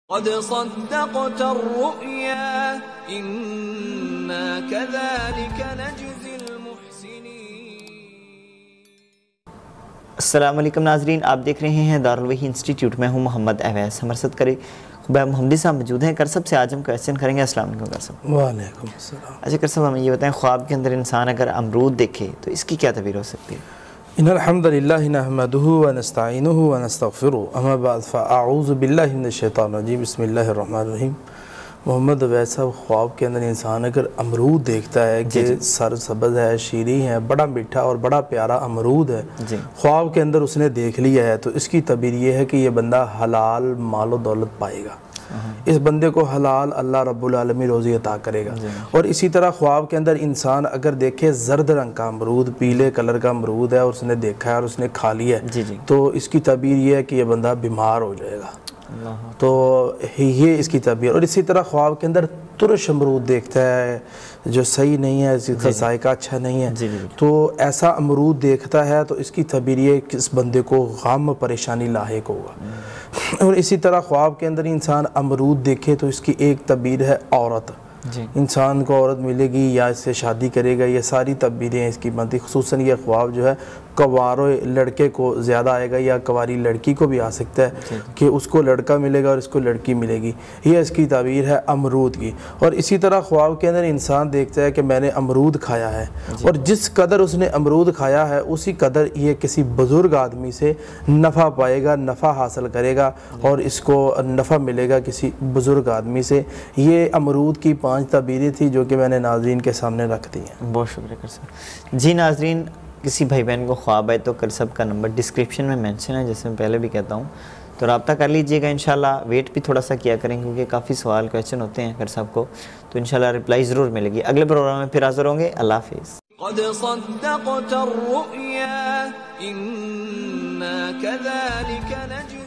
قد صدقت الرؤيا إنا كذلك نجزي المحسنين۔ السلام علیکم ناظرین، آپ دیکھ رہے ہیں دارالوحی انسٹیٹیوٹ۔ میں ہوں محمد اویس۔ ہمارے ساتھ کرے خبیب محمدی صاحب موجود ہیں۔ کرسب سے آج ہم کویسچن کریں گے۔ السلام علیکم کرسب۔ وعلیکم السلام۔ اچھا کرسب، ہمیں یہ بتائیں، خواب کے اندر انسان اگر امرود دیکھے تو اس کی کیا تعبیر ہو سکتی ہے؟ ان الحمد للہ نحمده ونستعینه ونستغفره، اما بعد فاعوذ باللہ من الشیطان الرجیم، بسم اللہ الرحمن الرحیم۔ محمد اویس صاحب، خواب کے اندر انسان اگر امرود دیکھتا ہے کہ سر سبز ہے، شیریں ہے، بڑا میٹھا اور بڑا پیارا امرود ہے، خواب کے اندر اس نے دیکھ لیا ہے، تو اس کی تعبیر یہ ہے کہ یہ بندہ حلال مال و دولت پائے گا۔ اس بندے کو حلال اللہ رب العالمین روزی عطا کرے گا۔ اور اسی طرح خواب کے اندر انسان اگر دیکھے زرد رنگ کا امرود، پیلے کلر کا امرود ہے اور اس نے دیکھا ہے اور اس نے کھا لیا ہے، تو اس کی تعبیر یہ ہے کہ یہ بندہ بیمار ہو جائے گا۔ تو یہ اس کی تعبیر۔ اور اسی طرح خواب کے اندر ترش امرود دیکھتا ہے جو صحیح نہیں ہے، اس کا ذائقہ اچھا نہیں ہے، تو ایسا امرود دیکھتا ہے تو اس کی تعبیر یہ کہ اس بندے کو غم پریشانی لاحق ہوگا۔ اور اسی طرح خواب کے اندر انسان امرود دیکھے تو اس کی ایک تعبیر ہے عورت۔ انسان کو عورت ملے گی یا اس سے شادی کرے گا، یہ ساری تعبیریں اس کی بنتی۔ خصوصاً یہ خواب جو ہے کوارو لڑکے کو زیادہ آئے گا یا کواری لڑکی کو بھی آ سکتا ہے کہ اس کو لڑکا ملے گا اور اس کو لڑکی ملے گی۔ یہ اس کی تعبیر ہے امرود کی۔ اور اسی طرح خواب کے اندر انسان دیکھتا ہے کہ میں نے امرود کھایا ہے، اور جس قدر اس نے امرود کھایا ہے اسی قدر یہ کسی بزرگ آدمی سے نفع پائے گا، نفع حاصل کرے گا، اور اس کو نفع ملے گا کسی بزرگ آدمی سے۔ یہ امرود کی 5 تعبیریں تھیں جو کہ میں نے ناظرین کے سامنے رکھ دی ہیں۔ بہت شکریہ کرسب جی۔ ناظرین، کسی بھائی بہن کو خواب آئے تو کرسب کا نمبر ڈسکرپشن میں مینشن ہے، جیسے میں پہلے بھی کہتا ہوں، تو رابطہ کر لیجئے گا۔ انشاءاللہ ویٹ بھی تھوڑا سا کیا کریں کیونکہ کافی سوال کویسچن ہوتے ہیں کرسب کو، تو انشاءاللہ رپلائی ضرور ملے گی۔ اگلے پروگرام میں پھر حاضر ہوں گے۔ اللہ حافظ۔ قد صدقت الرؤيا إنا كذلك نجزي